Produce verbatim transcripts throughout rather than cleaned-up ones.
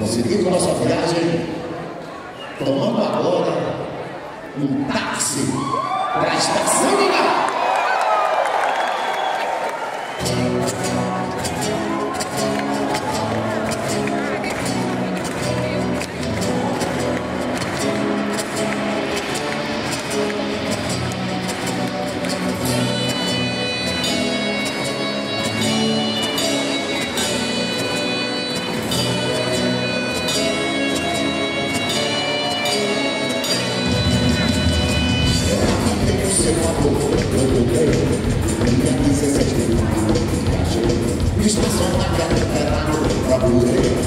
seguindo nossa viagem, tomando agora um táxi para a estação de lá. Estação da Catedral pra poder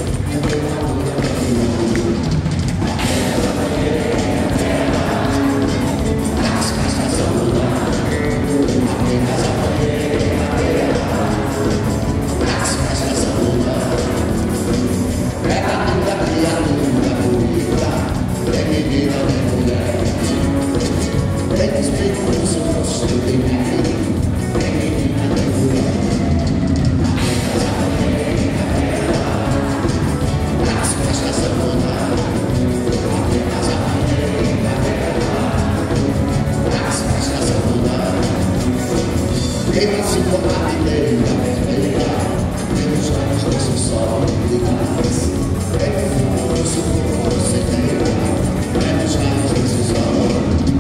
quem se tornar inteiro é melhor. Menos anos desse sol ligados. É o futuro, se for você tem. Menos anos desse sol.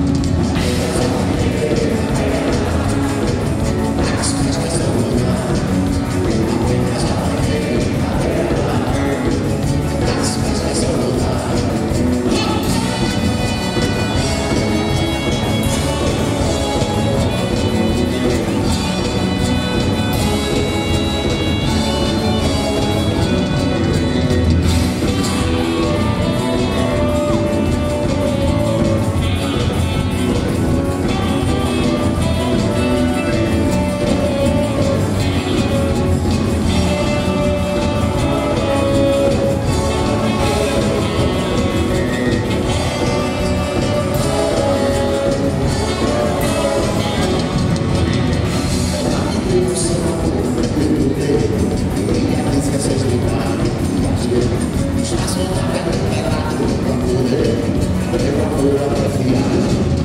As festas são mudadas. Apenas a bandeira. As festas são mudadas. Estação da Catedral pra poder levar a